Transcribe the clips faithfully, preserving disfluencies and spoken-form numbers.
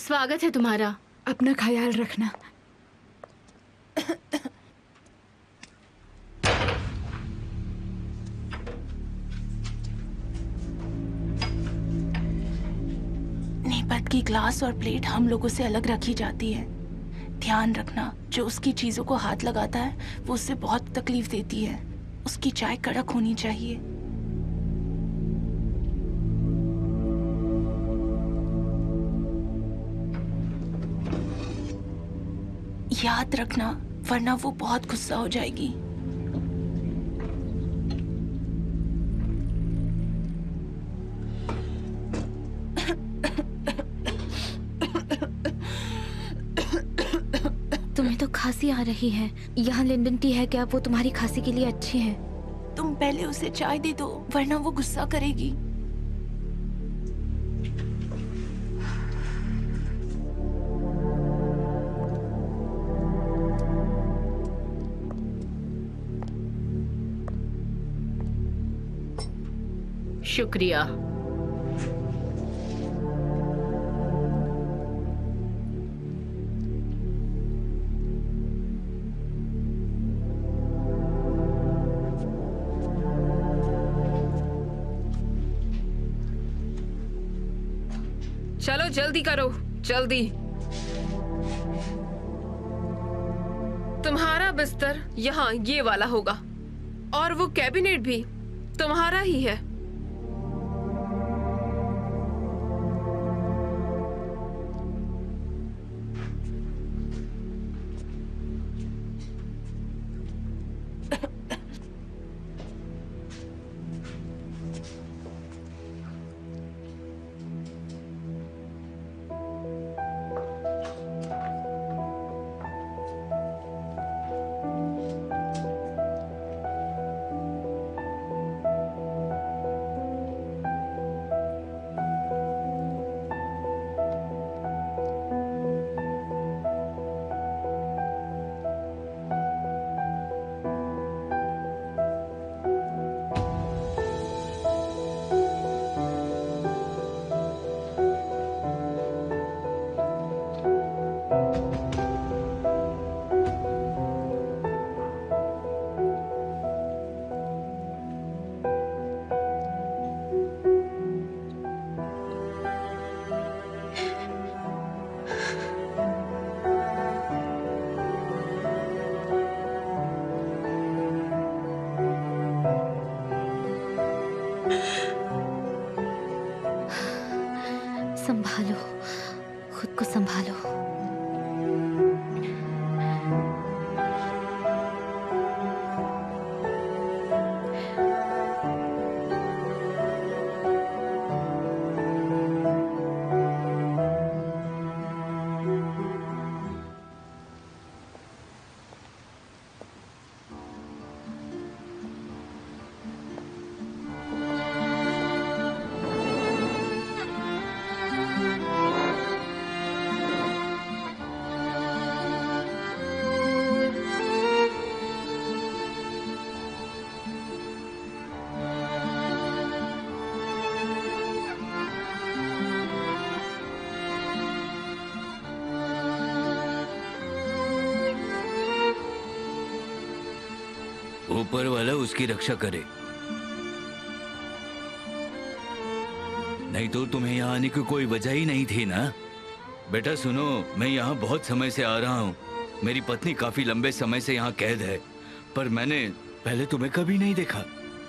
स्वागत है तुम्हारा। अपना ख्याल रखना। नेपथ की ग्लास और प्लेट हम लोगों से अलग रखी जाती है। ध्यान रखना, जो उसकी चीजों को हाथ लगाता है वो उससे बहुत तकलीफ देती है। उसकी चाय कड़क होनी चाहिए। याद रखना, वरना वो बहुत गुस्सा हो जाएगी। तुम्हें तो खांसी आ रही है। यहाँ लिंडन टी है क्या? वो तुम्हारी खांसी के लिए अच्छी है। तुम पहले उसे चाय दे दो, वरना वो गुस्सा करेगी। शुक्रिया। चलो जल्दी करो, जल्दी। तुम्हारा बिस्तर यहाँ ये वाला होगा और वो कैबिनेट भी तुम्हारा ही है। संभालो, खुद को संभालो। ऊपर वाला उसकी रक्षा करे, नहीं तो तुम्हें यहाँ आने की कोई वजह ही नहीं थी ना। बेटा सुनो, मैं यहाँ बहुत समय से आ रहा हूँ। मेरी पत्नी काफी लंबे समय से यहाँ कैद है, पर मैंने पहले तुम्हें कभी नहीं देखा।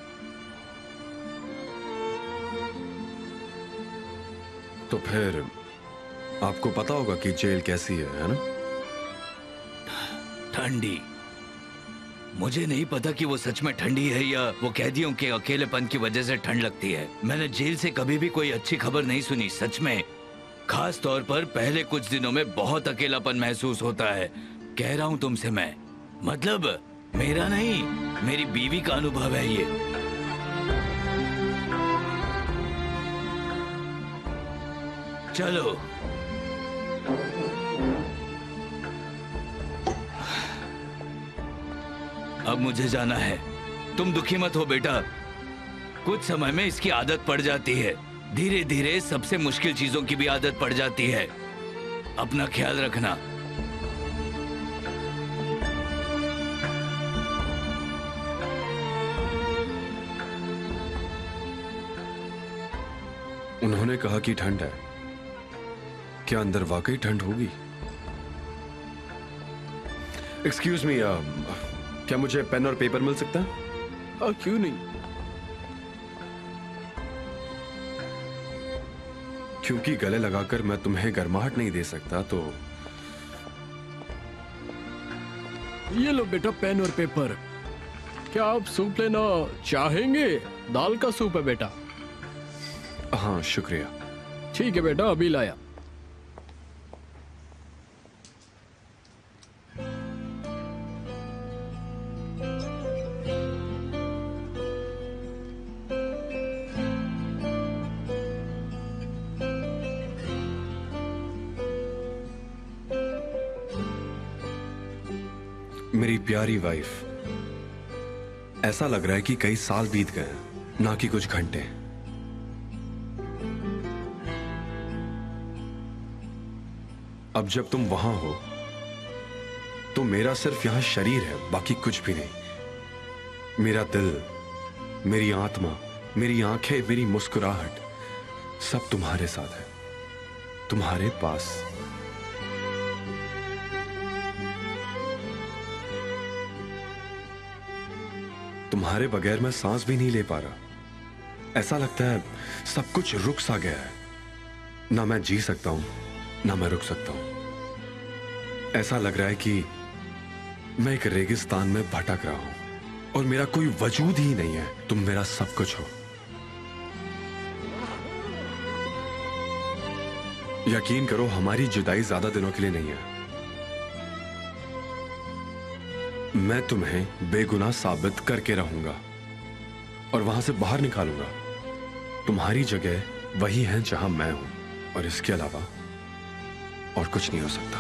तो फिर आपको पता होगा कि जेल कैसी है, है ना? ठंडी। मुझे नहीं पता कि वो सच में ठंडी है या वो कैदियों के अकेलेपन की वजह से ठंड लगती है। मैंने जेल से कभी भी कोई अच्छी खबर नहीं सुनी, सच में। खास तौर पर पहले कुछ दिनों में बहुत अकेलापन महसूस होता है। कह रहा हूँ तुमसे मैं, मतलब मेरा नहीं, मेरी बीवी का अनुभव है ये। चलो अब मुझे जाना है। तुम दुखी मत हो बेटा, कुछ समय में इसकी आदत पड़ जाती है। धीरे धीरे सबसे मुश्किल चीजों की भी आदत पड़ जाती है। अपना ख्याल रखना। उन्होंने कहा कि ठंड है, क्या अंदर वाकई ठंड होगी? एक्सक्यूज मी, क्या मुझे पेन और पेपर मिल सकता है? आ, क्यों नहीं? क्योंकि गले लगाकर मैं तुम्हें गर्माहट नहीं दे सकता, तो ये लो बेटा पेन और पेपर। क्या आप सूप लेना चाहेंगे? दाल का सूप है बेटा। हाँ शुक्रिया। ठीक है बेटा, अभी लाया। मेरी प्यारी वाइफ, ऐसा लग रहा है कि कई साल बीत गए हैं, ना कि कुछ घंटे। अब जब तुम वहां हो तो मेरा सिर्फ यहां शरीर है, बाकी कुछ भी नहीं। मेरा दिल, मेरी आत्मा, मेरी आंखें, मेरी मुस्कुराहट सब तुम्हारे साथ है, तुम्हारे पास। तुम्हारे बगैर मैं सांस भी नहीं ले पा रहा। ऐसा लगता है सब कुछ रुक सा गया है। ना मैं जी सकता हूं, ना मैं रुक सकता हूं। ऐसा लग रहा है कि मैं एक रेगिस्तान में भटक रहा हूं और मेरा कोई वजूद ही नहीं है। तुम मेरा सब कुछ हो। यकीन करो, हमारी जुदाई ज्यादा दिनों के लिए नहीं है। मैं तुम्हें बेगुनाह साबित करके रहूंगा और वहां से बाहर निकालूंगा। तुम्हारी जगह वही है जहां मैं हूं, और इसके अलावा और कुछ नहीं हो सकता।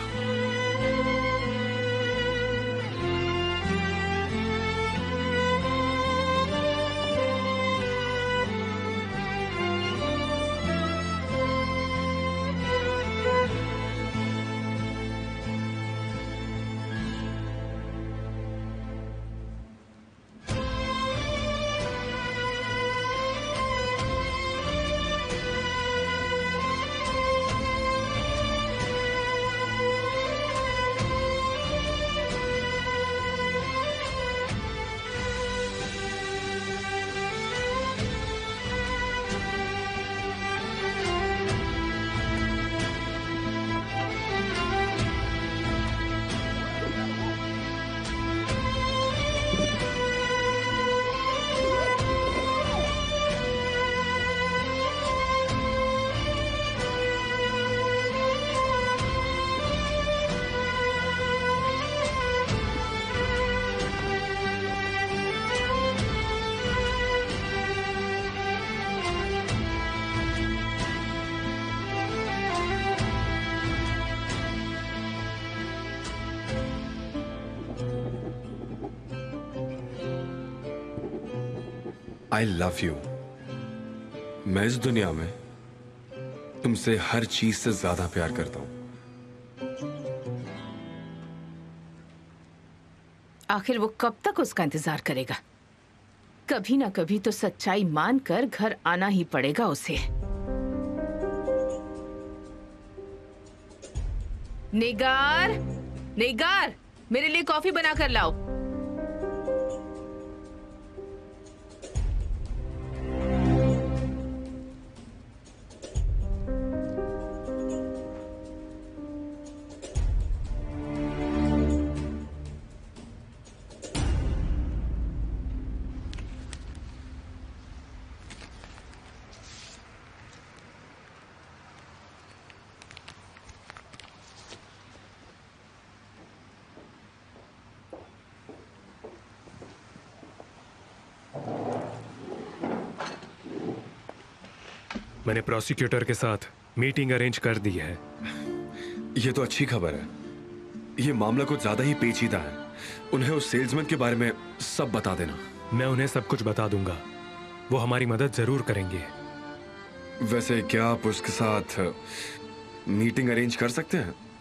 I love you. मैं इस दुनिया में तुमसे हर चीज से ज्यादा प्यार करता हूं। आखिर वो कब तक उसका इंतजार करेगा? कभी ना कभी तो सच्चाई मानकर घर आना ही पड़ेगा उसे। निगार, निगार, मेरे लिए कॉफी बना कर लाओ। मैंने प्रोसिक्यूटर के साथ मीटिंग अरेंज कर दी है। यह तो अच्छी खबर है। यह मामला कुछ ज्यादा ही पेचीदा है। उन्हें उस सेल्समैन के बारे में सब बता देना। मैं उन्हें सब कुछ बता दूंगा, वो हमारी मदद जरूर करेंगे। वैसे क्या आप उसके साथ मीटिंग अरेंज कर सकते हैं?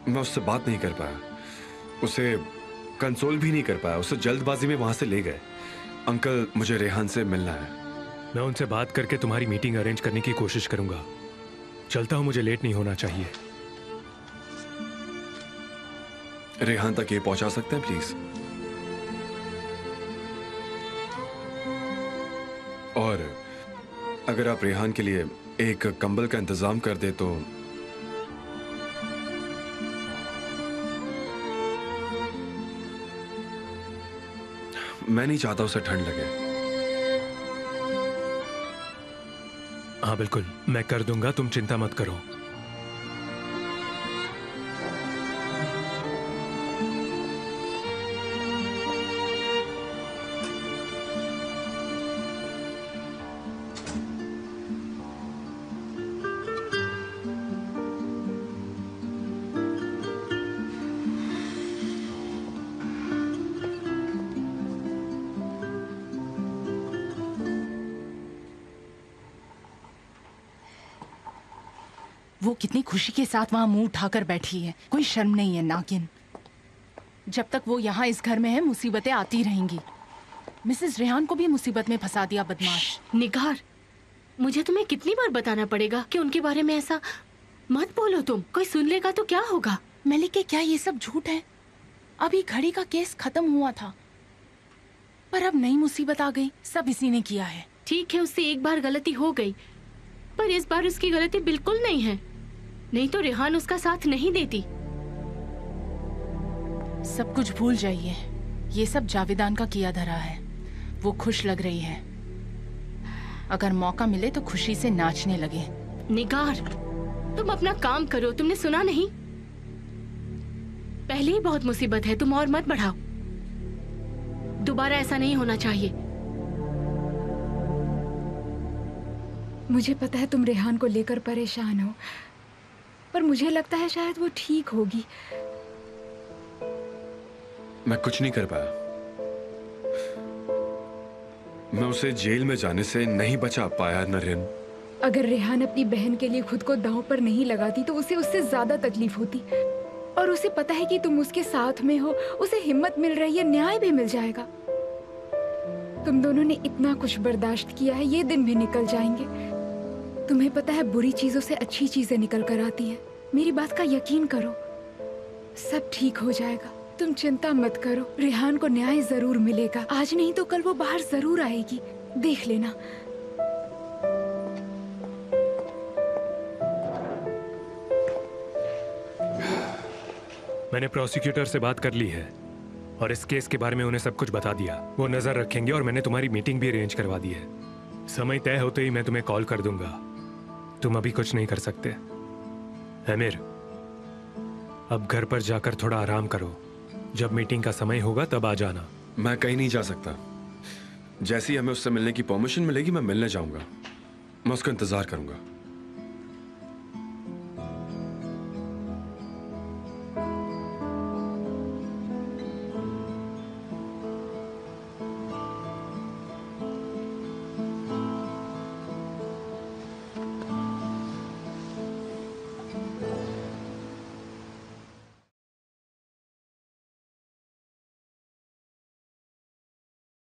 मैं उससे बात नहीं कर पाया, उसे कंसोल भी नहीं कर पाया, उसे जल्दबाजी में वहां से ले गए। अंकल, मुझे रेहान से मिलना है। मैं उनसे बात करके तुम्हारी मीटिंग अरेंज करने की कोशिश करूंगा। चलता हूं, मुझे लेट नहीं होना चाहिए। रेहान तक ये पहुंचा सकते हैं प्लीज? और अगर आप रेहान के लिए एक कंबल का इंतजाम कर दे तो। मैं नहीं चाहता उसे ठंड लगे। हाँ बिल्कुल, मैं कर दूंगा, तुम चिंता मत करो। वो कितनी खुशी के साथ वहां मुंह उठाकर बैठी है, कोई शर्म नहीं है नागिन। जब तक वो यहाँ इस घर में है मुसीबतें आती रहेंगी। मिसेस रेहान को भी मुसीबत में फंसा दिया बदमाश। निगार, मुझे तुम्हें कितनी बार बताना पड़ेगा कि उनके बारे में ऐसा मत बोलो। तुम कोई सुन लेगा तो क्या होगा? मलिके, क्या ये सब झूठ है? अभी घड़ी का केस खत्म हुआ था, पर अब नई मुसीबत आ गई। सब इसी ने किया है। ठीक है, उससे एक बार गलती हो गई, पर इस बार उसकी गलती बिल्कुल नहीं है। नहीं तो रेहान उसका साथ नहीं देती। सब कुछ भूल जाइए, ये सब जावेदान का किया धरा है। वो खुश लग रही है, अगर मौका मिले तो खुशी से नाचने लगे। निगार, तुम अपना काम करो। तुमने सुना नहीं? पहले ही बहुत मुसीबत है, तुम और मत बढ़ाओ। दोबारा ऐसा नहीं होना चाहिए। मुझे पता है तुम रेहान को लेकर परेशान हो, पर मुझे लगता है शायद वो ठीक होगी। मैं कुछ नहीं कर पाया। मैं उसे जेल में जाने से नहीं बचा पाया नरेन। अगर रेहान अपनी बहन के लिए खुद को दांव पर नहीं लगाती तो उसे उससे ज्यादा तकलीफ होती। और उसे पता है कि तुम उसके साथ में हो, उसे हिम्मत मिल रही है, न्याय भी मिल जाएगा। तुम दोनों ने इतना कुछ बर्दाश्त किया है, ये दिन भी निकल जाएंगे। तुम्हें पता है बुरी चीजों से अच्छी चीजें निकल कर आती हैं। मेरी बात का यकीन करो, सब ठीक हो जाएगा। तुम चिंता मत करो, रेहान को न्याय जरूर मिलेगा। आज नहीं तो कल वो बाहर जरूर आएगी, देख लेना। मैंने प्रोसिक्यूटर से बात कर ली है और इस केस के बारे में उन्हें सब कुछ बता दिया। वो नजर रखेंगे और मैंने तुम्हारी मीटिंग भी अरेंज करवा दी है। समय तय होते ही मैं तुम्हें कॉल कर दूंगा। तुम अभी कुछ नहीं कर सकते। अमीर, अब घर पर जाकर थोड़ा आराम करो। जब मीटिंग का समय होगा तब आ जाना। मैं कहीं नहीं जा सकता। जैसे ही हमें उससे मिलने की परमिशन मिलेगी मैं मिलने जाऊंगा। मैं उसका इंतजार करूंगा।